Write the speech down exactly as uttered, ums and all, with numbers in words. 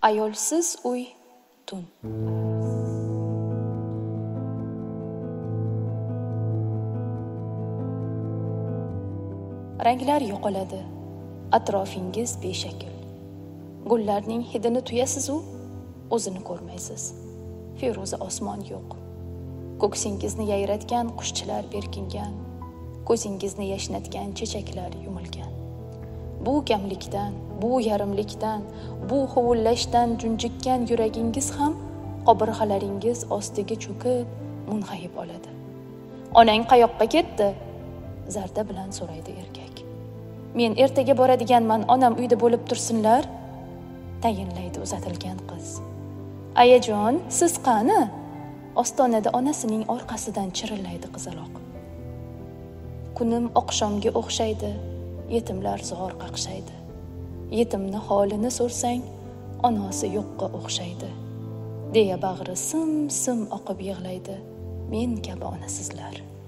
Ayolsiz uy tun. Ranglar yo'qoladi, atrofingiz beshakl. Gullarning hidini tuyasiz-u, o'zini ko'rmaysiz. Feruza osmon yo'q. Ko'ksingizni yayratgan qushchilar berkingan, ko'zingizni yashnatgan chechaklar yumilgan. Bu kamlikdan, bu yarimlikdan, bu huvullashdan junjikkan yuragingiz ham qobirg'alaringiz ostiga cho'kib, mung'ayib oladi. Onang qayoqqa ketdi? Zarda bilan so'raydi erkak. Men ertaga boradiganman, onam uyda bo'lib tursinlar, tayinlaydi uzatilgan qiz. Ayajon, siz qani? Ostonada onasining orqasidan chirillaydi qizaloq. Kunim oqshomga o'xshaydi, yetimlar zor qaqshaydi. Yetimni holini so'rsang, onasi yo'qqa o'xshaydi. Deya bag'ri sim-sim oqib yig'laydi, men kabi onasizlar.